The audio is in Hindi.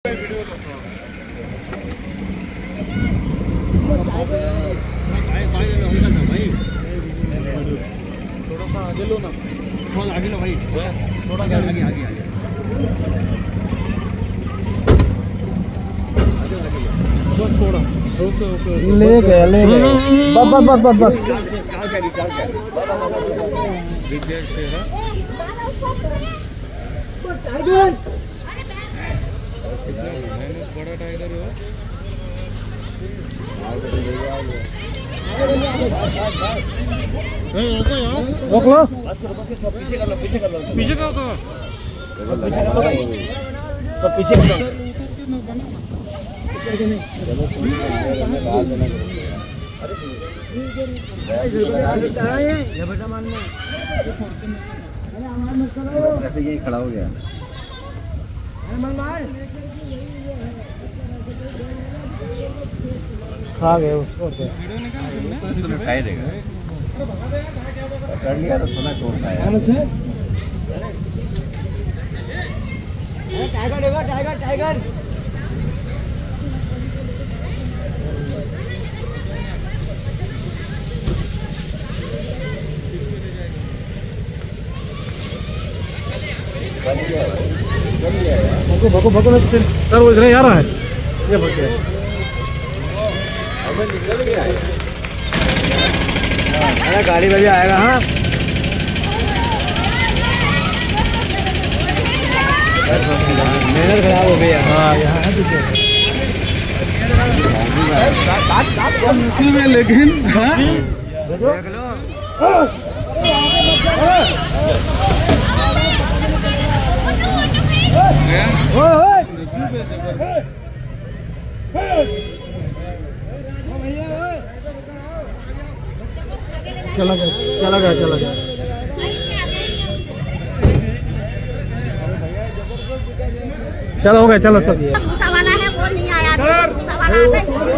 थोड़ा सा आगे लो ना, थोड़ा आगे लो भाई, थोड़ा आगे आगे आगे आगे बस थोड़ा ले गए बस बस बस बस बस बड़ा टाइगर हो। रोक लो, पीछे का होता पीछे कर लो। ऐसे यही खड़ा हो गया। खा गए उसको, खाई देगा, कर लिया तो थोड़ा छोड़ता है। टाइगर देखो, टाइगर टाइगर भको भको में सर वो इधर आ रहा है, ये भगे अरे गाड़ी में भी आएगा। हाँ मेहनत खराब हो गई। हाँ यहाँ है लेकिन चला गया चला गया चला गया। चलो हो गया, चलो चलिए। वाला है वो नहीं आया,